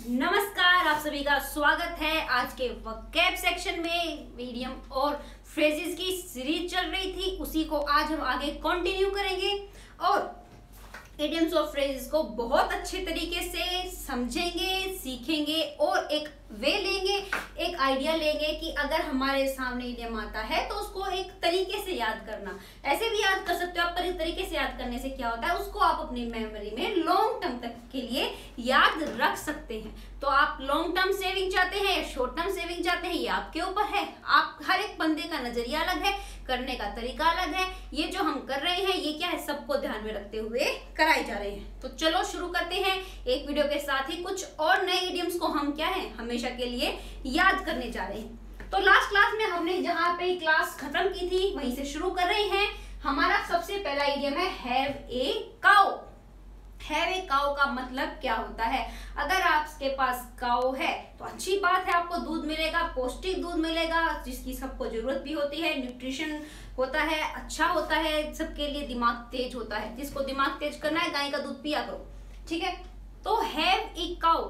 नमस्कार, आप सभी का स्वागत है। आज के वोकैब सेक्शन में मीडियम और फ्रेजेस की सीरीज चल रही थी, उसी को आज हम आगे कंटिन्यू करेंगे और इडियम्स और फ्रेजेस को बहुत अच्छे तरीके से समझेंगे, सीखेंगे और एक वे लेंगे, एक आइडिया लेंगे कि अगर हमारे सामने इडियम आता है तो उसको एक तरीके से याद करना। ऐसे भी याद कर सकते हो आप, पर इस तरीके से याद करने से क्या होता है, उसको आप अपनी मेमोरी में लॉन्ग टर्म तक के लिए याद रख सकते हैं। तो आप लॉन्ग टर्म सेविंग चाहते हैं, शॉर्ट टर्म सेविंग चाहते हैं, ये आपके ऊपर है। आप हर एक बंदे का नजरिया अलग है, करने का तरीका अलग है। ये जो हम कर रहे हैं ये क्या है, सबको ध्यान में रखते हुए कराए जा रहे हैं। तो चलो शुरू करते हैं। एक वीडियो के साथ ही कुछ और नए इडियम्स को हम क्या है हमेशा के लिए याद करने जा रहे हैं। तो लास्ट क्लास में हमने जहां पे क्लास खत्म की थी वहीं से शुरू कर रहे हैं। हमारा सबसे पहला इडियम है have a cow. Have a cow का मतलब क्या होता है? अगर आपके पास काउ है तो अच्छी बात है, आपको दूध मिलेगा, पौष्टिक दूध मिलेगा, जिसकी सबको जरूरत भी होती है। न्यूट्रिशन होता है, अच्छा होता है सबके लिए, दिमाग तेज होता है। जिसको दिमाग तेज करना है गाय का दूध पिया करो, ठीक है। तो हैव ए काउ,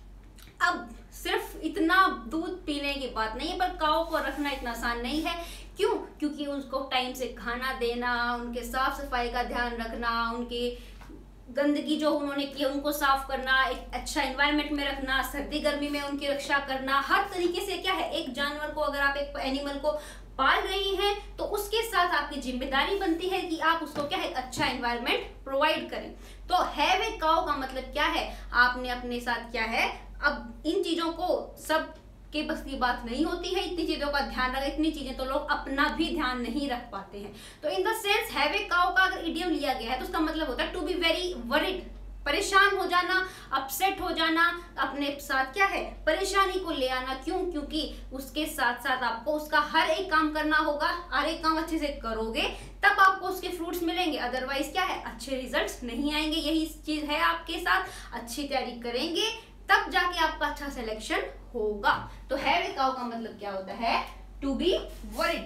अब सिर्फ इतना दूध पीने की बात नहीं है, पर काऊ को रखना इतना आसान नहीं है। क्यों? क्योंकि उसको टाइम से खाना देना, उनके साफ सफाई का ध्यान रखना, उनकी गंदगी जो उन्होंने की उनको साफ करना, एक अच्छा एनवायरनमेंट में रखना, सर्दी गर्मी में उनकी रक्षा करना, हर तरीके से क्या है, एक जानवर को, अगर आप एक एनिमल को पाल रही हैं तो उसके साथ आपकी जिम्मेदारी बनती है कि आप उसको क्या है अच्छा एनवायरनमेंट प्रोवाइड करें। तो हैव ए काउ का मतलब क्या है, आपने अपने साथ क्या है, अब इन चीजों को सब के बस की बात नहीं होती है, इतनी चीजों का ध्यान रखें। इतनी चीजें तो लोग अपना भी ध्यान नहीं रख पाते हैं। तो in the sense have a cow का अगर इडियम लिया गया है तो उसका मतलब होता है टू बी वेरी वरीड, परेशान हो जाना, अपसेट हो जाना, अपने साथ क्या है परेशानी को ले आना। क्यों? क्योंकि उसके साथ साथ आपको उसका हर एक काम करना होगा। हर एक काम अच्छे से करोगे तब आपको उसके फ्रूट्स मिलेंगे, अदरवाइज क्या है अच्छे रिजल्ट्स नहीं आएंगे। यही चीज है आपके साथ, अच्छी तैयारी करेंगे तब जाके आपका अच्छा सिलेक्शन होगा। तो हैव ए काउ का मतलब क्या होता है, टू बी वरीड,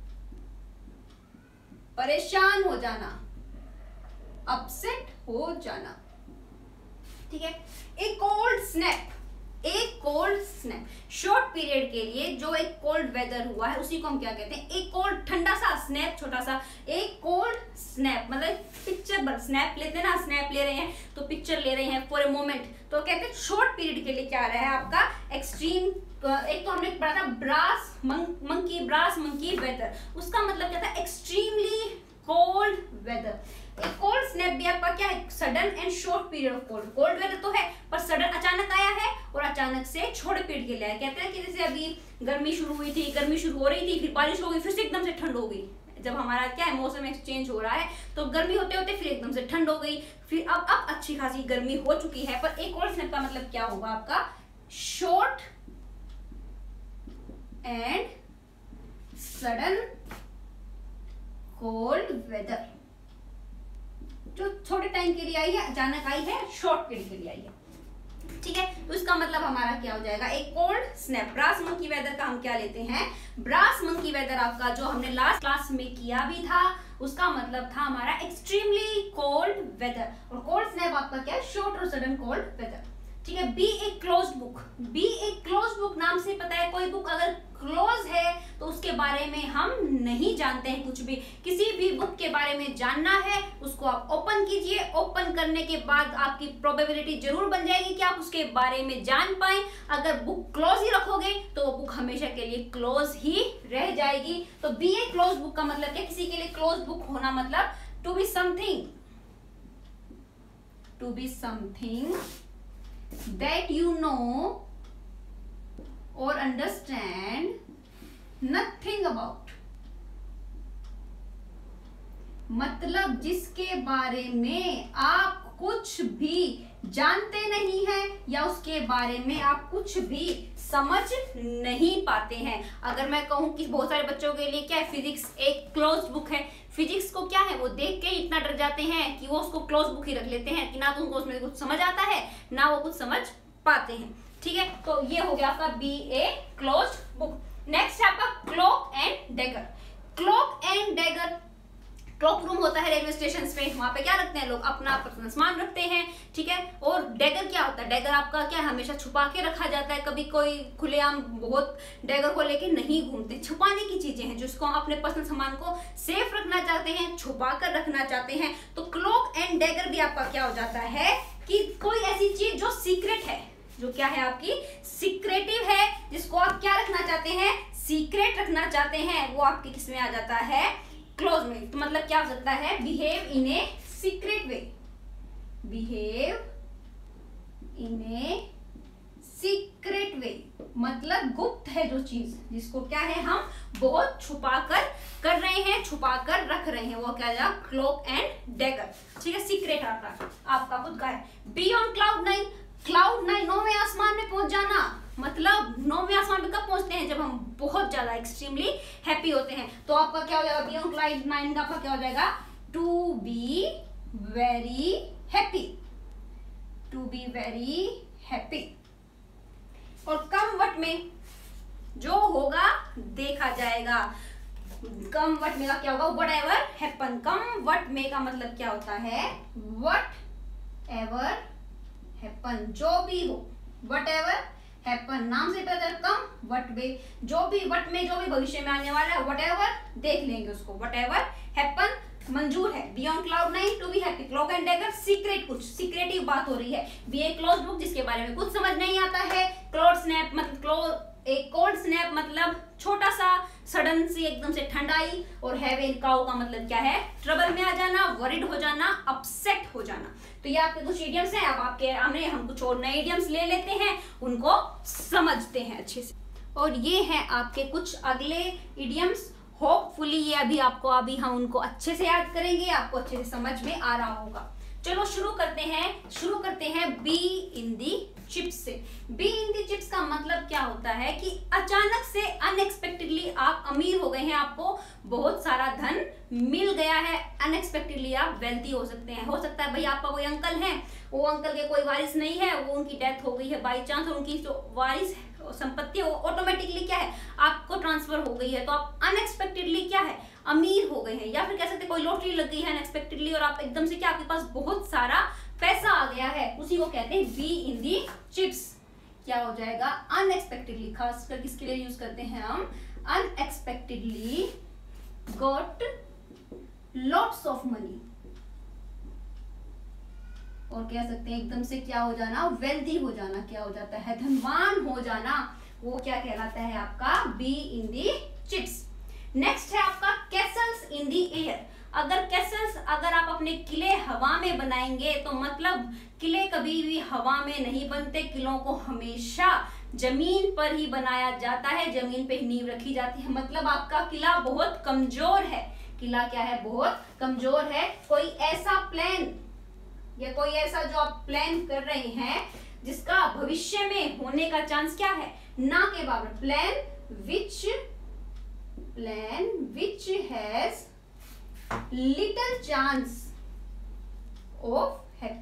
परेशान हो जाना, अपसेट हो जाना, ठीक है। ए कोल्ड स्नैप, एक कोल्ड स्नैप, शॉर्ट पीरियड के लिए जो एक कोल्ड वेदर हुआ है उसी को हम क्या कहते हैं, एक कोल्ड ठंडा सा स्नैप, छोटा सा एक कोल्ड स्नैप। मतलब पिक्चर स्नैप लेते हैं ना, स्नैप ले रहे हैं तो पिक्चर ले रहे हैं फॉर ए मोमेंट, तो कहते हैं शॉर्ट पीरियड के लिए क्या रहा है आपका एक्सट्रीम। एक तो हमने पढ़ा था ब्रास मंकी वेदर, उसका मतलब क्या था, एक्सट्रीमली कोल्ड वेदर। एक कोल्ड स्नैप भी आपका क्या है, sudden and short period of cold. Cold weather तो है पर सडन अचानक आया है और अचानक से छोटे पीरियड के लिए आया। कहते हैं कि जैसे अभी गर्मी शुरू हुई थी, गर्मी शुरू हो रही थी, फिर बारिश हो गई, फिर से एकदम से ठंड हो गई। जब हमारा क्या है मौसम एक्सचेंज हो रहा है तो गर्मी होते होते फिर एकदम से ठंड हो गई, फिर अब अच्छी खासी गर्मी हो चुकी है। पर एक कोल्ड स्नैप का मतलब क्या होगा आपका, short and sudden cold weather, जो छोटे टाइम के लिए आई है, अचानक आई है, शॉर्ट पीरियड के लिए आई है, ठीक है। तो इसका मतलब हमारा क्या हो जाएगा, एक cold snap. Brass monkey weather का हम क्या लेते हैं, ब्रास मंकी वेदर आपका जो हमने लास्ट क्लास में किया भी था, उसका मतलब था हमारा एक्सट्रीमली कोल्ड वेदर। और कोल्ड स्नैप आपका क्या है, शॉर्ट और सडन कोल्ड वेदर, ठीक है। Be a closed book, be a closed book नाम से पता है कोई बुक अगर क्लोज है तो उसके बारे में हम नहीं जानते हैं कुछ भी। किसी भी बुक के बारे में जानना है उसको आप ओपन कीजिए, ओपन करने के बाद आपकी प्रोबेबिलिटी जरूर बन जाएगी कि आप उसके बारे में जान पाए। अगर बुक क्लोज ही रखोगे तो वो बुक हमेशा के लिए क्लोज ही रह जाएगी। तो बी ए क्लोज बुक का मतलब क्या, किसी के लिए क्लोज बुक होना मतलब to be something, to be something that you know or understand nothing about, मतलब जिसके बारे में आप कुछ भी जानते नहीं हैं या उसके बारे में आप कुछ भी समझ नहीं पाते हैं। अगर मैं कहूं कि बहुत सारे बच्चों के लिए क्या है, फिजिक्स एक क्लोज बुक है, फिजिक्स को क्या है वो देख के इतना डर जाते हैं कि वो उसको क्लोज बुक ही रख लेते हैं कि ना तो उनको उसमें कुछ समझ आता है ना वो कुछ समझ पाते हैं, ठीक है। तो ये हो गया आपका be a close book. Next है आपका cloak and dagger. Cloak and dagger cloak room होता है रेलवे स्टेशन पे, वहां पे क्या रखते हैं लोग, अपना पर्सनल सामान रखते हैं, ठीक है। और डैगर क्या होता है, डैगर आपका क्या हमेशा छुपा के रखा जाता है, कभी कोई खुलेआम बहुत डैगर को लेके नहीं घूमते, छुपाने की चीजें हैं जिसको हम अपने पर्सनल सामान को सेफ रखना चाहते हैं, छुपा कर रखना चाहते हैं। तो क्लॉक एंड डैगर भी आपका क्या हो जाता है कि कोई ऐसी चीज जो सीक्रेट है, जो क्या है आपकी सीक्रेटिव है, जिसको आप क्या रखना चाहते हैं, सीक्रेट रखना चाहते हैं, वो आपके किस में आ जाता है, क्लोज में। तो मतलब क्या हो सकता है, behave in a secret way, behave in a secret way, मतलब गुप्त है जो चीज, जिसको क्या है हम बहुत छुपा कर रहे हैं, छुपा कर रख रहे हैं, वो क्या है क्लॉक एंड डैगर, ठीक है। सीक्रेट आपका खुद का है। बी ऑन क्लाउड 9, क्लाउड 9 नौवें आसमान में पहुंच जाना, मतलब नौवें आसमान में कब पहुंचते हैं, जब हम बहुत ज्यादा एक्सट्रीमली हैप्पी होते हैं। तो आपका क्या हो जाएगा, बी ऑन क्लाउड 9 का आपका क्या हो जाएगा, to be very happy, to be very happy. और कम वट में जो होगा देखा जाएगा, कम वट में का क्या होगा, what ever happen. Come what में का मतलब क्या होता है, वट एवर हैपन, जो भी हो, वट एवर हैपन, नाम से पता चल, कम वट में जो भी, वट में जो भी भविष्य में आने वाला है, वट एवर देख लेंगे उसको, वट एवर हैपन मंजूर है। Beyond cloud 9 to be happy, cloak and dagger secret, कुछ सीक्रेटिव बात हो रही है। बी ए क्लोज बुक, जिसके बारे में कुछ समझ नहीं आता है। क्लोड स्नैप मतलब एक कोल्ड स्नैप मतलब छोटा सा सडन सी एकदम से ठंडाई, और हैव इन काउ का मतलब क्या है, ट्रबल में आ जाना, वरिड हो जाना, अपसेट हो जाना। तो ये आपके कुछ इडियम्स हैं। अब आपके हम कुछ और नए इडियम्स ले लेते हैं, उनको समझते हैं अच्छे से। और ये हैं आपके कुछ अगले इडियम्स, होपफुली ये अभी हम उनको अच्छे से याद करेंगे, आपको अच्छे से समझ में आ रहा होगा। चलो शुरू करते हैं बी इन दी चिप्स से। बी इन दी चिप्स का मतलब क्या होता है कि अचानक से अनएक्सपेक्टेडली आप अमीर हो गए हैं, आपको बहुत सारा धन मिल गया है, अनएक्सपेक्टेडली आप वेल्थी हो सकते हैं। हो सकता है भाई आपका कोई अंकल है, वो अंकल के कोई वारिस नहीं है, वो उनकी डेथ हो गई है बाई चांस, और उनकी जो वारिस संपत्ति है वो ऑटोमेटिकली क्या है आपको ट्रांसफर हो गई है, तो आप अनएक्सपेक्टेडली क्या है अमीर हो गए हैं। या फिर कह सकते कोई लॉटरी लग गई है अनएक्सपेक्टेडली, और आप एकदम से क्या आपके पास बहुत सारा पैसा आ गया है, उसी को कहते हैं बी इन दी चिप्स। क्या हो जाएगा, अनएक्सपेक्टेडली, खासकर किसके लिए यूज करते हैं हम, unexpectedly got lots of money, और कह सकते हैं एकदम से क्या हो जाना, वेल्दी हो जाना, क्या हो जाता है धनवान हो जाना, वो क्या कहलाता है आपका be in the chips. Next है आपका कैसल्स इन दी एयर। अगर आप अपने किले हवा में बनाएंगे तो मतलब किले कभी भी हवा में नहीं बनते, किलों को हमेशा जमीन पर ही बनाया जाता है, जमीन पे ही नींव रखी जाती है। मतलब आपका किला बहुत कमजोर है, किला क्या है बहुत कमजोर है। कोई ऐसा प्लान या कोई ऐसा जो आप प्लान कर रहे हैं जिसका भविष्य में होने का चांस क्या है, ना के बराबर, plan which has little chance of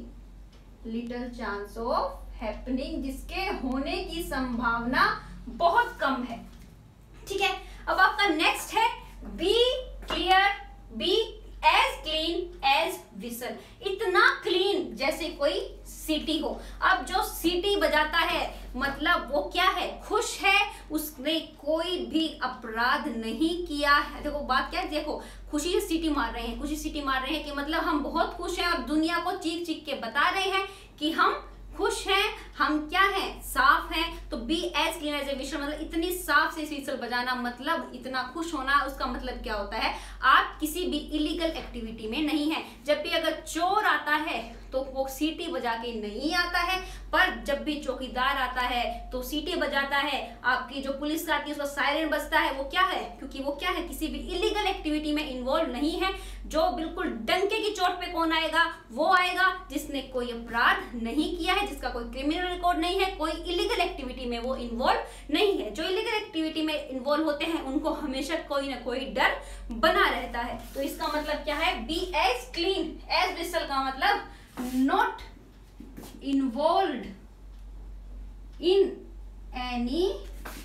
happening, जिसके होने की संभावना बहुत कम है। ठीक है, अब आपका नेक्स्ट है be clear, be as clean as whistle. इतना क्लीन जैसे कोई सीटी हो। अब जो सीटी बजाता है मतलब वो क्या है, खुश है, उसने कोई भी अपराध नहीं किया है। देखो बात क्या है, देखो खुशी से सीटी मार रहे हैं कि मतलब हम बहुत खुश हैं, और दुनिया को चीख चीख के बता रहे हैं कि हम खुश हैं, हम क्या हैं, साफ हैं। तो be as clean as a whistle मतलब इतनी साफ से विसल बजाना, मतलब इतना खुश होना। उसका मतलब क्या होता है, आप किसी भी इलीगल एक्टिविटी में नहीं है। जब भी अगर चोर आता है तो वो सीटी बजा के नहीं आता है, पर जब भी चौकीदार आता है तो सीटी बजाता है। आपकी जो पुलिस आती है उसका सायरन बजता है, वो क्या है, क्योंकि वो क्या है, किसी भी इलीगल एक्टिविटी में इन्वॉल्व नहीं है। जो बिल्कुल डंके की चोट पे कौन आएगा, वो आएगा जिसने कोई अपराध नहीं किया है, जिसका कोई क्रिमिनल रिकॉर्ड नहीं है, कोई इलीगल एक्टिविटी में वो इन्वॉल्व नहीं है। जो इलीगल एक्टिविटी में इन्वॉल्व होते हैं उनको हमेशा कोई ना कोई डर बना रहता है। तो इसका मतलब क्या है, be as clean as whistle का मतलब not involved in any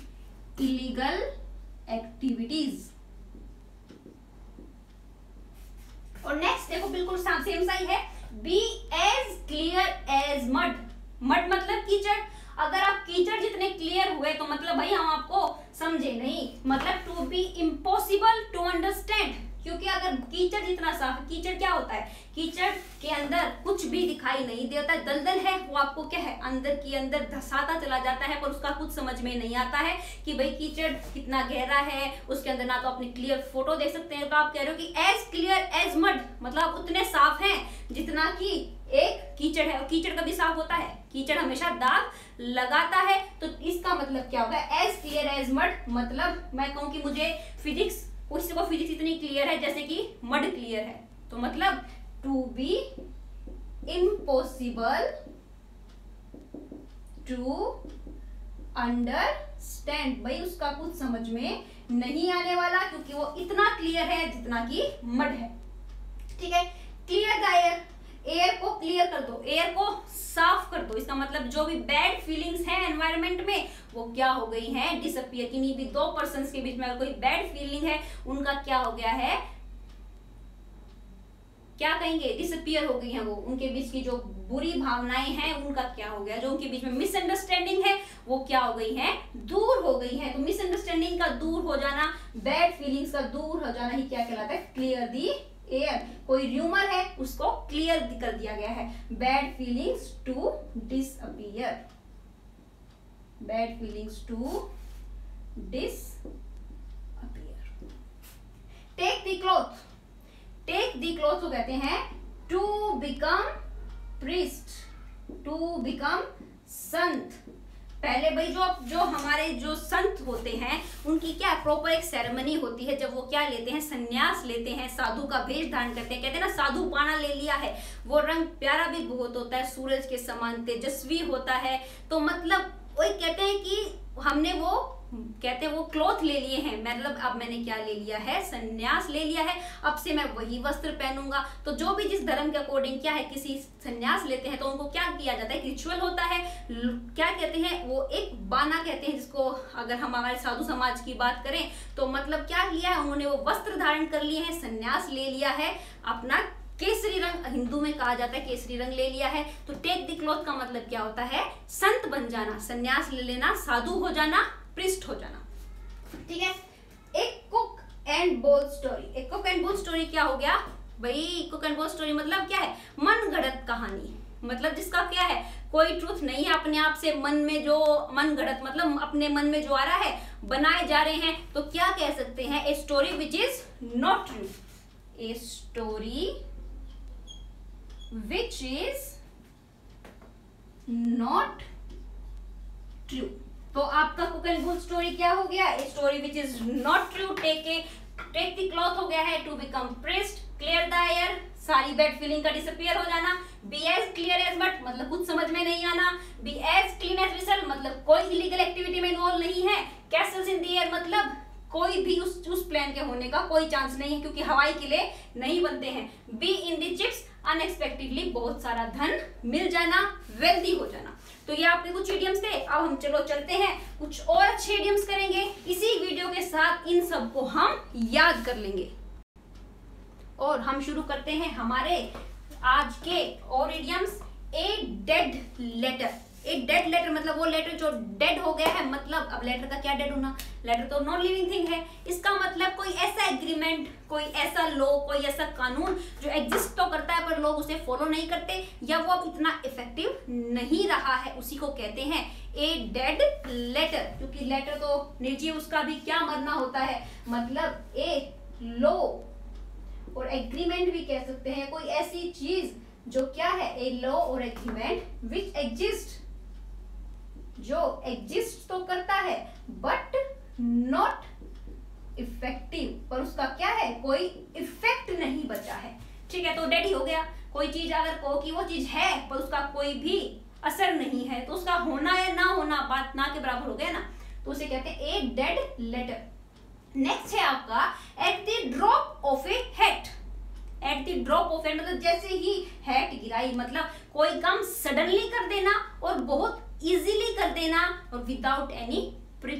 illegal activities, और नेक्स्ट देखो बिल्कुल सेम सा ही है, be as clear as mud. Mud मतलब कीचड़। अगर आप कीचड़ जितने क्लियर हुए तो मतलब भाई हम आपको समझे नहीं, मतलब to be impossible to understand. क्योंकि अगर कीचड़ जितना साफ, कीचड़ क्या होता है, कीचड़ के अंदर कुछ भी दिखाई नहीं देता, दलदल है वो आपको क्या है अंदर की अंदर धसाता चला जाता है, पर उसका कुछ समझ में नहीं आता है कि भाई कीचड़ कितना गहरा है, उसके अंदर ना तो अपनी क्लियर फोटो देख सकते हैं। तो आप कह रहे हो कि एज क्लियर एज मड, मतलब आप उतने साफ हैं जितना कि एक कीचड़ है। और कीचड़ कभी साफ होता है? कीचड़ हमेशा दाग लगाता है। तो इसका मतलब क्या होगा, एज क्लियर एज मड, मतलब मैं कहूं कि मुझे फिजिक्स, किसी को फिजिक्स इतनी क्लियर है जैसे कि मड क्लियर है, तो मतलब to be impossible to understand, भाई उसका कुछ समझ में नहीं आने वाला क्योंकि वो इतना क्लियर है जितना कि मड है। ठीक है, क्लियर द एयर, एयर को क्लियर कर दो, एयर को साफ कर दो। इसका मतलब जो भी बैड फीलिंग्स हैं एनवायरनमेंट में वो क्या हो गई हैं, डिसअपियर। किन्हीं भी दो पर्संस के बीच में अगर कोई बैड फीलिंग है उनका क्या हो गया है, क्या कहेंगे, डिसअपियर हो गई हैं वो। उनके बीच की जो बुरी भावनाएं हैं उनका क्या हो गया, जो उनके बीच में मिसअंडरस्टैंडिंग है वो क्या हो गई है, दूर हो गई है। तो मिसअंडरस्टैंडिंग का दूर हो जाना, बैड फीलिंग्स का दूर हो जाना ही क्या कहलाता है, क्लियर दी एयर। कोई र्यूमर है उसको क्लियर कर दिया गया है, bad feelings to disappear, bad feelings to disappear. Take the cloth, take the cloth को कहते हैं to become priest, to become संत। पहले भाई जो हमारे जो संत होते हैं उनकी क्या प्रॉपर एक सेरेमनी होती है, जब वो क्या लेते हैं, संन्यास लेते हैं, साधु का वेश धारण करते हैं। कहते हैं ना साधु पाना ले लिया है, वो रंग प्यारा भी बहुत होता है, सूरज के समान तेजस्वी होता है। तो मतलब वही कहते हैं कि हमने वो कहते हैं वो क्लॉथ ले लिए हैं, मतलब अब मैंने क्या ले लिया है, संन्यास ले लिया है, अब से मैं वही वस्त्र पहनूंगा। तो जो भी जिस धर्म के अकॉर्डिंग क्या है किसी संन्यास लेते हैं तो उनको क्या किया जाता है, रिचुअल होता है, क्या कहते हैं वो एक बाना कहते हैं, जिसको अगर हम हमारे साधु समाज की बात करें तो मतलब क्या किया है उन्होंने, वो वस्त्र धारण कर लिए हैं, संन्यास ले लिया है, अपना केसरी रंग हिंदू में कहा जाता है केसरी रंग ले लिया है। तो टेक द क्लॉथ का मतलब क्या होता है, संत बन जाना, संन्यास ले लेना, साधु हो जाना, प्रिस्ट हो जाना। ठीक है, एक कुक एंड बोल स्टोरी, एक कुक एंड बोल स्टोरी क्या हो गया भाई, कुक एंड बोल स्टोरी मतलब क्या है, मन गढ़ंत कहानी, मतलब जिसका क्या है कोई ट्रूथ नहीं है, अपने आप से मन में जो मन गढ़ंत मतलब अपने मन में जो आ रहा है बनाए जा रहे हैं। तो क्या कह सकते हैं, a story which is not true, a story which is not true. तो आपका कुक एंड बोल स्टोरी क्या हो गया, a story which is not true. Take the cloth हो गया है to become priest, clear the air, सारी bad feeling का डिसअपियर हो जाना, be as clear as mud मतलब कुछ समझ में नहीं आना, be as clean as whistle मतलब कोई इलीगल एक्टिविटी में इन्वॉल्व नहीं है, कैसल्स इन द एयर मतलब कोई भी उस प्लान के होने का कोई चांस नहीं है क्योंकि हवाई किले नहीं बनते हैं, be in the chips unexpectedly बहुत सारा धन मिल जाना, वेल्दी हो जाना। तो ये आपके कुछ इडियम्स थे। अब हम चलते हैं कुछ और अच्छे इडियम्स करेंगे, इसी वीडियो के साथ इन सब को हम याद कर लेंगे। और हम शुरू करते हैं हमारे आज के और इडियम्स। ए डेड लेटर, एक डेड लेटर मतलब वो लेटर जो डेड हो गया है, मतलब अब लेटर का क्या डेड होना, लेटर तो नॉन लिविंग थिंग है। इसका मतलब कोई ऐसा एग्रीमेंट, कोई ऐसा लॉ, कोई ऐसा कानून जो एग्जिस्ट तो करता है पर लोग उसे फॉलो नहीं करते या वो अब इतना इफेक्टिव नहीं रहा है, उसी को कहते हैं ए डेड लेटर। क्योंकि लेटर तो निर्जीव, उसका भी क्या मरना होता है, मतलब ए लॉ और एग्रीमेंट भी कह सकते हैं, कोई ऐसी चीज जो क्या है, ए लॉ और एग्रीमेंट विच एग्जिस्ट, जो एग्जिस्ट तो करता है बट नॉट इफेक्टिव, पर उसका क्या है कोई इफेक्ट नहीं बचा है। ठीक है, तो डेड ही हो गया। कोई चीज अगर कहो कि वो चीज है पर उसका कोई भी असर नहीं है तो उसका होना या ना होना बात ना के बराबर हो गया ना, तो उसे कहते हैं ए डेड लेटर। नेक्स्ट है आपका at the drop of a hat. At the drop of hat मतलब जैसे ही हैट गिराई, मतलब कोई काम सडनली कर देना और बहुत इजीली कर देना और विदाउट एनी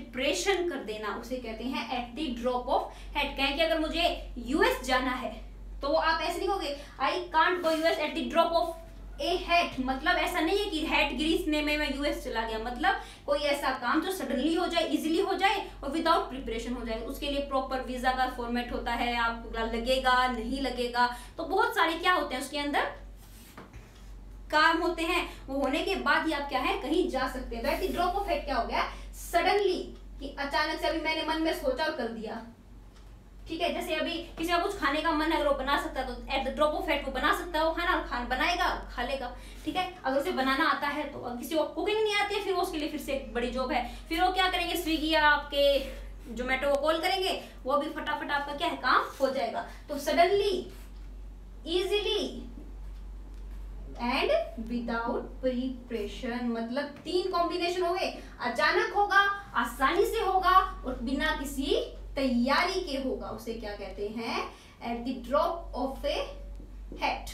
प्रिपरेशन कर देना, उसे कहते हैं at the drop of hat. कहें कि अगर मुझे यूएस जाना है तो आप ऐसे नहीं कहोगे I can't go US at the drop of a hat, मतलब ऐसा नहीं है कि हैट गिरीसने में मैं यूएस चला गया, मतलब कोई ऐसा काम जो सडनली हो जाए, इजीली हो जाए और विदाउट प्रिपरेशन हो जाए। उसके लिए प्रॉपर वीजा का फॉर्मेट होता है, आपको लगेगा नहीं लगेगा, तो बहुत सारे क्या होते हैं उसके अंदर काम होते हैं। वो होने के बाद ही आप क्या है कहीं जा सकते हैं। वैसे ड्रॉप ऑफ हैट क्या हो गया, सडनली कि अचानक से अभी मैंने मन में सोचा और कर दिया, ठीक है। जैसे अभी किसी का कुछ खाने का मन है, अगर वो बना सकता है तो at the drop of hat वो बना सकता है वो खाना बनाएगा, खा लेगा, ठीक है। अगर उसे बनाना आता है तो किसी को कुकिंग नहीं आती है, फिर वो उसके लिए फिर से एक बड़ी जॉब है, फिर वो क्या करेंगे, स्विगी या आपके जोमेटो को कॉल करेंगे, वो भी फटाफट आपका क्या है काम हो जाएगा। तो suddenly, easily and without preparation, मतलब 3 कॉम्बिनेशन हो गए, अचानक होगा, आसानी से होगा और बिना किसी तैयारी के होगा, उसे क्या कहते हैं, at the drop of a hat.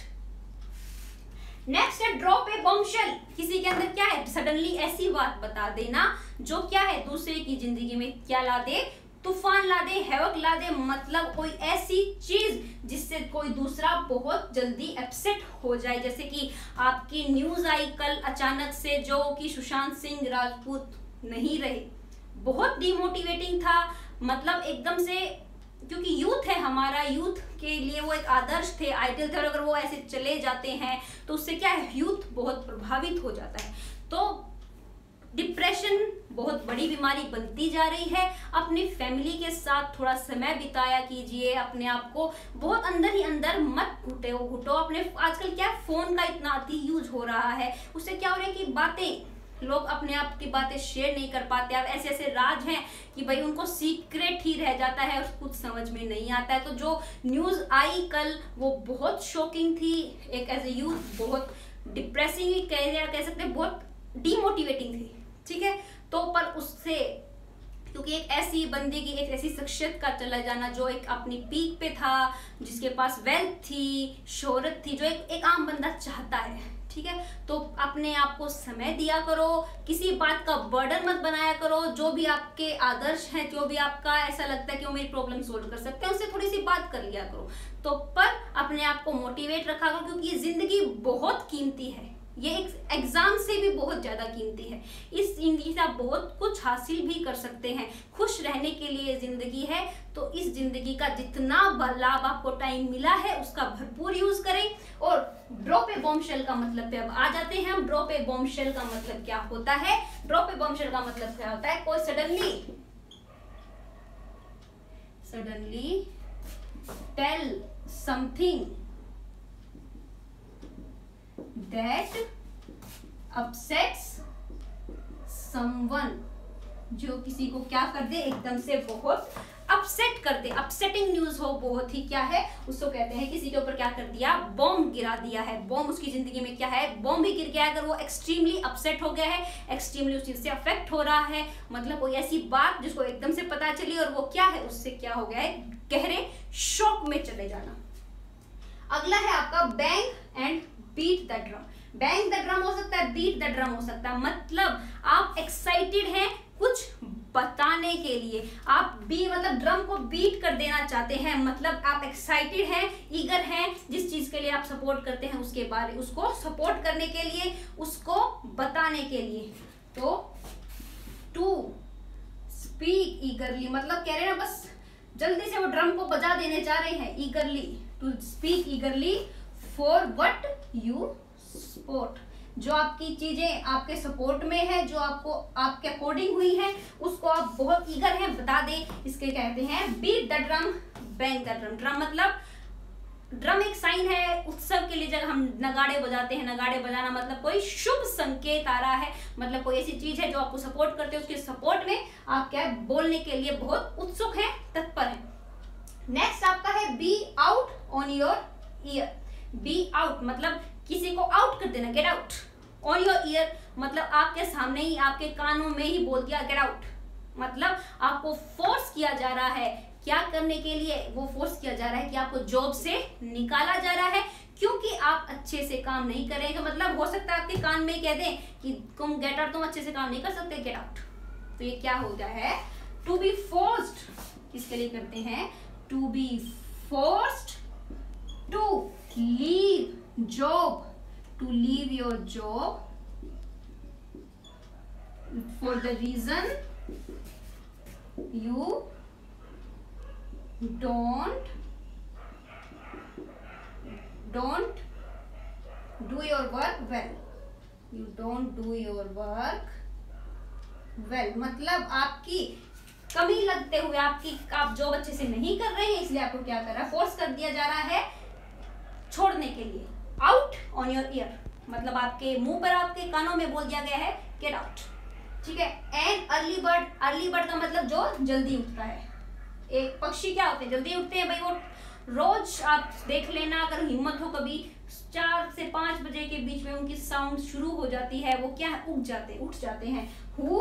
Next है ड्रॉप ए बॉम्बशेल। किसी के अंदर क्या है, सडनली ऐसी बात बता देना जो क्या है दूसरे की जिंदगी में क्या ला दे, तूफान ला दे, हैवक ला दे, मतलब कोई ऐसी चीज जिससे कोई दूसरा बहुत जल्दी अपसेट हो जाए। जैसे कि आपकी न्यूज आई कल अचानक से जो कि सुशांत सिंह राजपूत नहीं रहे, बहुत डिमोटिवेटिंग था, मतलब एकदम से, क्योंकि यूथ है हमारा, यूथ के लिए वो एक आदर्श थे, आइडियल थे, और अगर वो ऐसे चले जाते हैं तो उससे क्या है यूथ बहुत प्रभावित हो जाता है। तो डिप्रेशन बहुत बड़ी बीमारी बनती जा रही है। अपनी फैमिली के साथ थोड़ा समय बिताया कीजिए, अपने आप को बहुत अंदर ही अंदर मत घुटो अपने। आजकल क्या फोन का इतना अति यूज हो रहा है, उससे क्या हो रहा है कि बातें, लोग अपने आप की बातें शेयर नहीं कर पाते। अब ऐसे ऐसे राज हैं कि भाई उनको सीक्रेट ही रह जाता है और कुछ समझ में नहीं आता है। तो जो न्यूज आई कल वो बहुत शॉकिंग थी, एक एज ए यूथ बहुत डिप्रेसिंग कह सकते हैं, बहुत डिमोटिवेटिंग थी, ठीक है। तो पर उससे, क्योंकि एक ऐसी बंदे की, एक ऐसी शख्सियत का चला जाना जो एक अपनी पीक पे था, जिसके पास वेल्थ थी, शोहरत थी, जो एक आम बंदा चाहता है, ठीक है। तो अपने आप को समय दिया करो, किसी बात का बर्डन मत बनाया करो। जो भी आपके आदर्श हैं, जो भी आपका ऐसा लगता है कि वो मेरी प्रॉब्लम सोल्व कर सकते हैं, उससे थोड़ी सी बात कर लिया करो। तो पर अपने आप को मोटिवेट रखा करो, क्योंकि ये जिंदगी बहुत कीमती है, ये एक एग्जाम से भी बहुत ज्यादा कीमती है। इस जिंदगी से आप बहुत कुछ हासिल भी कर सकते हैं। खुश रहने के लिए जिंदगी है, तो इस जिंदगी का जितना लाभ आपको टाइम मिला है उसका भरपूर यूज करें। और ड्रॉप ए बॉम्बशेल का मतलब पे अब आ जाते हैं हम। ड्रॉप ए बॉम्बशेल का मतलब क्या होता है? ड्रॉप ए बॉम्बशेल का मतलब क्या होता है? कोई suddenly tell something that upsets someone, जो किसी को क्या कर दे, एकदम से बहुत अपसेट कर दे, अपसेटिंग न्यूज हो, बहुत ही क्या है उसको कहते हैं, किसी के ऊपर क्या कर दिया, बॉम्ब गिरा दिया है। बॉम्ब उसकी जिंदगी में क्या है, बॉम्ब ही गिर गया है। अगर वो एक्सट्रीमली अपसेट हो गया है, एक्सट्रीमली उस चीज से अफेक्ट हो रहा है, मतलब कोई ऐसी बात जिसको एकदम से पता चली और वो क्या है, उससे क्या हो गया है, गहरे शॉक में चले जाना। अगला है आपका bang and beat the drum. Bang the drum हो सकता है, बीट द ड्रम हो सकता है, मतलब आप एक्साइटेड हैं कुछ बताने के लिए, आप मतलब ड्रम को बीट कर देना चाहते हैं, मतलब आप एक्साइटेड हैं, ईगर हैं, जिस चीज के लिए आप सपोर्ट करते हैं उसके बारे, उसको सपोर्ट करने के लिए, उसको बताने के लिए। तो टू स्पीक ईगरली, मतलब कह रहे हैं बस जल्दी से वो ड्रम को बजा देने जा रहे हैं, eagerly, to speak eagerly for what you support. जो आपकी चीजें आपके सपोर्ट में है, जो आपको आपके अकॉर्डिंग हुई है, उसको आप बहुत ईगर हैं बता दें, इसके कहते हैं beat the drum, bang the drum. Drum मतलब, ड्रम एक साइन है उत्सव के लिए, जब हम नगाड़े बजाते हैं, नगाड़े बजाना मतलब कोई शुभ संकेत आ रहा है, मतलब कोई ऐसी चीज है जो आपको सपोर्ट करते हैं, उसके सपोर्ट में आप क्या बोलने के लिए बहुत उत्सुक है, तत्पर है। नेक्स्ट आपका है be out on your ear. Be out मतलब किसी को आउट कर देना, get out. On your ear मतलब आपके सामने ही, आपके कानों में ही बोल दिया गेट आउट, मतलब आपको फोर्स किया जा रहा है क्या करने के लिए, वो फोर्स किया जा रहा है कि आपको जॉब से निकाला जा रहा है क्योंकि आप अच्छे से काम नहीं करेंगे। मतलब हो सकता है आपके कान में कह दें कि तुम गेट आउट, तुम अच्छे से काम नहीं कर सकते, गेट आउट। तो ये क्या होता है, टू बी फोर्स्ड, किसके लिए करते हैं, to be forced to leave job, to leave your job for the reason you don't do your work well, you don't do your work well, मतलब आपकी कमी लगते हुए आप जॉब अच्छे से नहीं कर रहे हैं, इसलिए आपको क्या कर रहा है, फोर्स कर दिया जा रहा है छोड़ने के लिए। आउट ऑन योर ईयर मतलब आपके मुंह पर, आपके कानों में बोल दिया गया है गेट आउट, ठीक है। एंड अर्ली बर्ड का मतलब जो जल्दी उठता है। एक पक्षी क्या होते हैं, जल्दी उठते हैं भाई, वो रोज आप देख लेना, अगर हिम्मत हो कभी 4 से 5 बजे के बीच में उनकी साउंड शुरू हो जाती है, वो क्या उठ जाते हैं। हु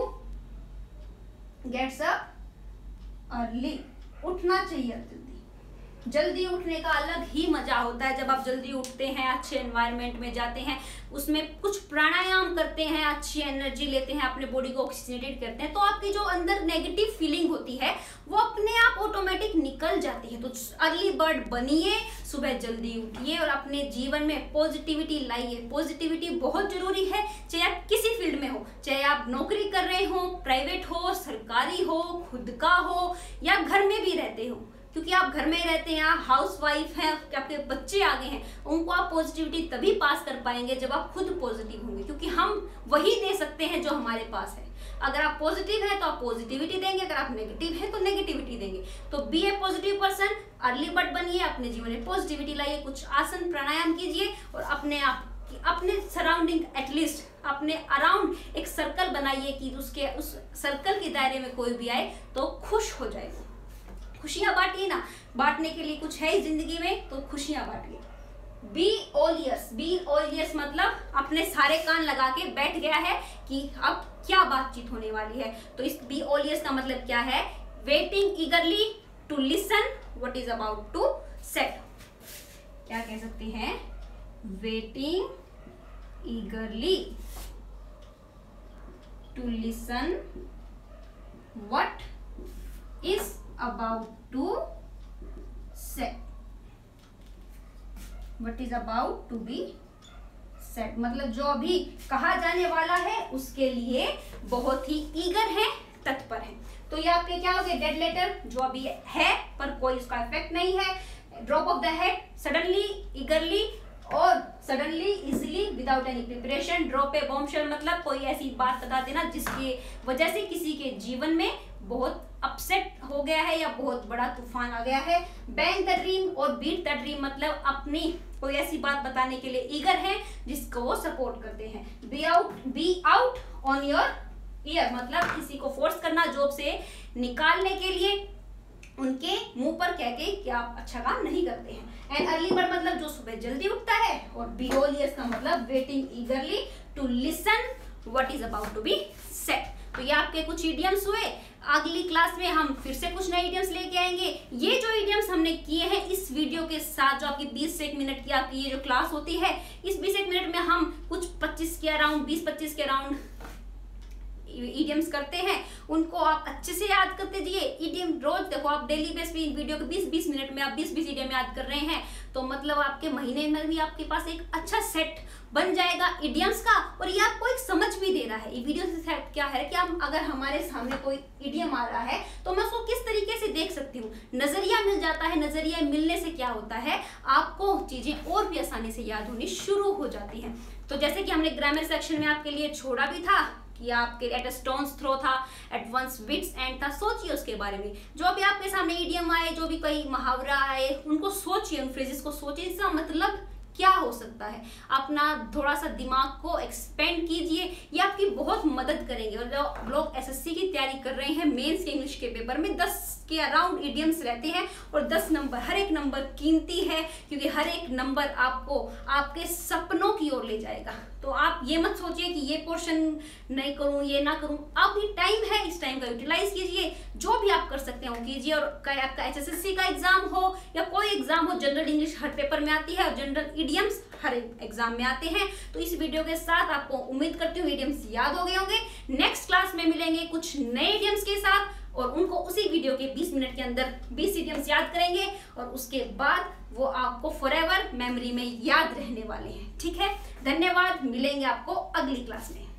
गेट्स अप अर्ली, उठना चाहिए जल्दी उठने का अलग ही मजा होता है। जब आप जल्दी उठते हैं, अच्छे एनवायरनमेंट में जाते हैं, उसमें कुछ प्राणायाम करते हैं, अच्छी एनर्जी लेते हैं, अपने बॉडी को ऑक्सीजनेटेड करते हैं, तो आपकी जो अंदर नेगेटिव फीलिंग होती है वो अपने आप ऑटोमेटिक निकल जाती है। तो अर्ली बर्ड बनिए, सुबह जल्दी उठिए और अपने जीवन में पॉजिटिविटी लाइए। पॉजिटिविटी बहुत जरूरी है, चाहे आप किसी फील्ड में हो, चाहे आप नौकरी कर रहे हो, प्राइवेट हो, सरकारी हो, खुद का हो या घर में भी रहते हो, क्योंकि आप घर में रहते हैं, आप हाउस वाइफ हैं, आपके बच्चे आगे हैं, उनको आप पॉजिटिविटी तभी पास कर पाएंगे जब आप खुद पॉजिटिव होंगे, क्योंकि हम वही दे सकते हैं जो हमारे पास है। अगर आप पॉजिटिव हैं तो आप पॉजिटिविटी देंगे, अगर आप नेगेटिव हैं तो नेगेटिविटी देंगे। तो be a positive person, early bird बनिए, अपने जीवन में पॉजिटिविटी लाइए, कुछ आसन प्राणायाम कीजिए और अपने सराउंडिंग एटलीस्ट अपने अराउंड एक सर्कल बनाइए कि उस सर्कल के दायरे में कोई भी आए तो खुश हो जाए। खुशियां बांटिए ना, बांटने के लिए कुछ है जिंदगी में तो खुशियां बांटिए। बी ऑल ईयर्स मतलब अपने सारे कान लगा के बैठ गया है कि अब क्या बातचीत होने वाली है। तो इस बी ऑल ईयर्स का मतलब क्या है, waiting eagerly to listen what is about to set. क्या कह सकते हैं, waiting eagerly to listen what is about to said, what is about to be said मतलब जो अभी कहा जाने वाला है उसके लिए बहुत ही ईगर है, तत्पर है। तो ये आपके क्या हो गए, डेड लेटर जो अभी है पर कोई उसका इफेक्ट नहीं है। Drop of the head, suddenly, eagerly और suddenly, easily, without any preparation. Drop a bombshell मतलब कोई ऐसी बात बता देना जिसकी वजह से किसी के जीवन में बहुत अपसेट हो गया है या बहुत बड़ा तूफान आ गया है। बैंक द ड्रीम और बीट द ड्रीम मतलब अपनी कोई ऐसी बात बताने के लिए ईगर है जिसको वो सपोर्ट करते हैं। Be out on your ear मतलब किसी को फोर्स करना जॉब से निकालने के लिए, उनके मुंह पर कह के कि आप अच्छा काम नहीं करते हैं। एंड अर्ली बर्ड मतलब जो सुबह जल्दी उठता है, और बी ऑल ईयर्स का मतलब waiting eagerly to listen what is about to be said. तो ये आपके कुछ इडियम्स हुए। अगली क्लास में हम फिर से कुछ नए इडियम्स लेके आएंगे। ये जो इडियम्स हमने किए हैं इस वीडियो के साथ, जो आपकी 20 से 1 मिनट की आपकी ये जो क्लास होती है, इस 20-1 मिनट में हम कुछ 25 के अराउंड, 20-25 के अराउंड इडियम्स करते हैं, उनको आप अच्छे से याद करते जाइए। इडियम रोज देखो, आप डेली बेस पे इन वीडियो के 20-20 मिनट में आप 20-20 इडियम याद कर रहे हैं, तो मतलब आपके महीने में भी आपके पास एक अच्छा सेट बन जाएगा इडियम्स का। और ये आपको एक समझ भी दे रहा है। ये वीडियो से क्या है कि हम अगर हमारे सामने कोई इडियम आ रहा है तो मैं उसको किस तरीके से देख सकती हूँ, नजरिया मिल जाता है। नजरिया मिलने से क्या होता है, आपको चीजें और भी आसानी से याद होनी शुरू हो जाती है। तो जैसे कि हमने ग्रामर सेक्शन में आपके लिए छोड़ा भी था कि आपके एट अ स्टोन्स थ्रो था, एट वंस विट्स एंड था। सोचिए उसके बारे में, जो भी आपके सामने इडियम आए, जो भी कोई मुहावरा आए, उनको सोचिए, उन फ्रेजेस को सोचिए, इसका मतलब क्या हो सकता है। अपना थोड़ा सा दिमाग को एक्सपेंड कीजिए, ये आपकी बहुत मदद करेंगे। और जो लोग एसएससी की तैयारी कर रहे हैं, मेंस के इंग्लिश के पेपर में 10 के अराउंड इडियम्स रहते हैं और 10 नंबर, हर एक नंबर कीमती है, क्योंकि हर एक नंबर आपको आपके सपनों की ओर ले जाएगा। तो आप ये मत सोचिए कि ये पोर्शन नहीं करूं, ये ना करूं। अब ये टाइम है, इस टाइम का यूटिलाइज कीजिए, जो भी आप कर सकते हैं वो कीजिए। और आपका एचएसएससी का एग्जाम हो या कोई एग्जाम हो, जनरल इंग्लिश हर पेपर में आती है और जनरल इडियम्स हर एग्जाम में आते हैं। तो इस वीडियो के साथ आपको उम्मीद करती हूँ इडियम्स याद हो गए होंगे। नेक्स्ट क्लास में मिलेंगे कुछ नए इडियम्स के साथ और उनको उसी वीडियो के 20 मिनट के अंदर 20 इडियम्स याद करेंगे और उसके बाद वो आपको फॉरएवर मेमोरी में याद रहने वाले हैं। ठीक है, धन्यवाद, मिलेंगे आपको अगली क्लास में।